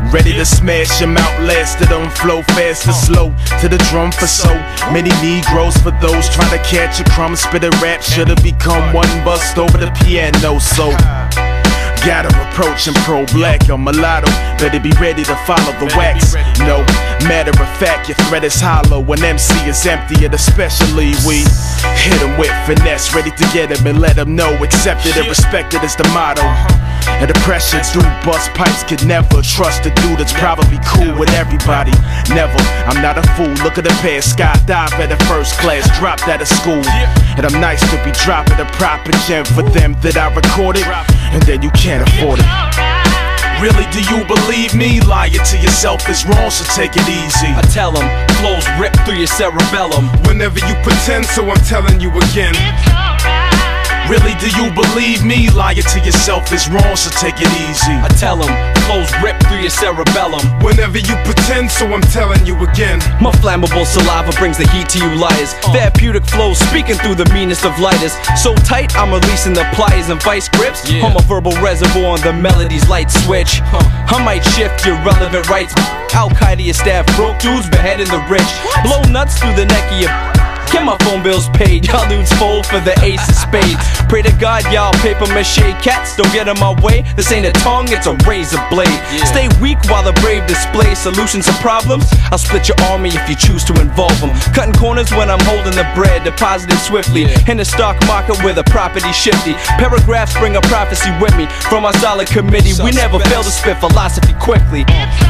Ready to smash them, outlasted them, flow fast or slow to the drum for so many Negroes. For those trying to catch a crumb, spit a rap, should've become one bust over the piano. So gotta approach him pro-black or mulatto. Better be ready to follow the wax. No matter of fact, your threat is hollow. When MC is empty, and especially we hit him with finesse, ready to get him and let him know accepted and respected is the motto. And the pressure do bust pipes, could never trust a dude that's probably cool with everybody. Never, I'm not a fool. Look at the past, skydive at a first class, dropped out of school. And I'm nice to be dropping a proper gem for them that I recorded, and then you can't afford it. Really, do you believe me? Lying to yourself is wrong, so take it easy. I tell them, flows rip through your cerebellum. Whenever you pretend, so I'm telling you again. Really, do you believe me? Lying to yourself is wrong, so take it easy. I tell them, flows rip through your cerebellum. Whenever you pretend, so I'm telling you again. My flammable saliva brings the heat to you liars. Therapeutic flows speaking through the meanest of lighters. So tight, I'm releasing the pliers and vice grips. I'm a verbal reservoir on the melody's light switch. I might shift your relevant rights. Al-Qaeda your staff, broke dudes beheading the rich. Blow nuts through the neck of your get my phone bills paid, y'all dudes fold for the ace of spades. Pray to God y'all paper mache cats don't get in my way. This ain't a tongue, it's a razor blade. Stay weak while the brave display solutions to problems. I'll split your army if you choose to involve them. Cutting corners when I'm holding the bread, deposited swiftly in the stock market where the property shifty. Paragraphs bring a prophecy with me from our solid committee. We never fail to spit philosophy quickly.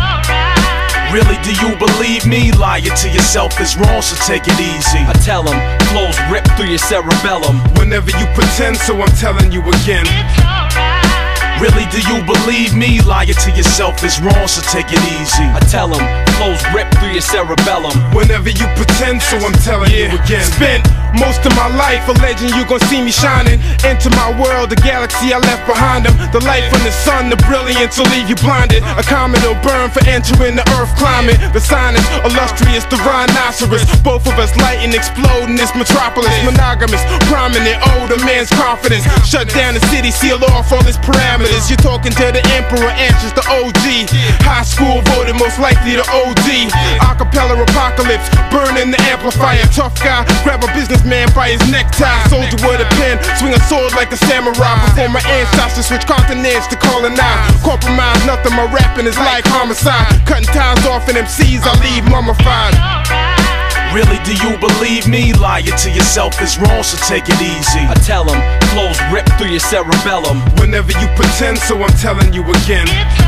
Really, do you believe me? Lying to yourself is wrong, so take it easy. I tell them, flows rip through your cerebellum. Whenever you pretend, so I'm telling you again. Really, do you believe me? Lying to yourself is wrong, so take it easy. I tell them, flows rip through your cerebellum. Whenever you pretend, so I'm telling you again. Spent most of my life alleging you gon' see me shining. Enter my world, the galaxy I left behind them. The light from the sun, the brilliance will leave you blinded. A comet will burn for entering the earth climate. The sign is illustrious, the rhinoceros. Both of us light and explode in this metropolis. Monogamous, prominent, older man's confidence. Shut down the city, seal off all its parameters. You're talking to the emperor, answers the OG. High school voted most likely to OD. Acapella apocalypse, burning the amplifier. Tough guy, grab a businessman by his necktie. Soldier with a pen, swing a sword like a samurai. Before my ancestors switch continents to colonize. Compromise nothing, my rapping is like homicide. Cutting ties off and MCs, I leave mummified. Really, do you believe me? Lying to yourself is wrong, so take it easy. I tell them, flows rip through your cerebellum. Whenever you pretend, so I'm telling you again.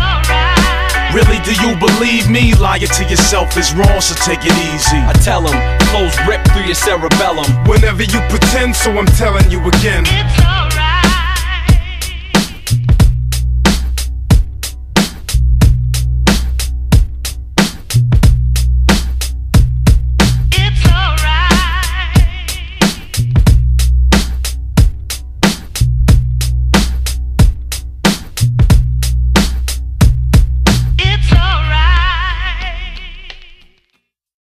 Really, do you believe me? Lying to yourself is wrong, so take it easy. I tell them, flows rip through your cerebellum. Whenever you pretend, so I'm telling you again.